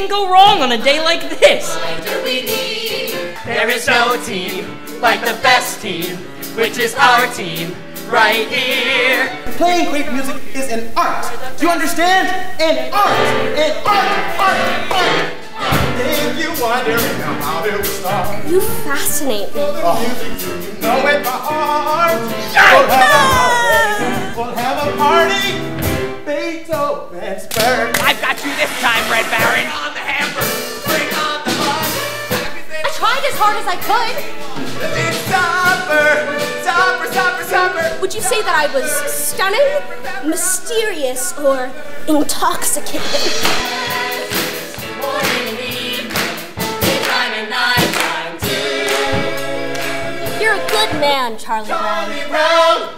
can go wrong on a day like this? There is no team like the best team, which is our team right here. Playing great music is an art. Do you understand? An art. An art. If you wonder how it will start. You fascinate me. Music, you know it by heart. We'll have a party. Beethoven's bird. I've got you this time, Red Baron. Bring on the hamburger. Bring on the bun. I tried as hard as I could. It's supper. Would you say that I was stunning, mysterious, or intoxicating? You're a good man, Charlie Brown.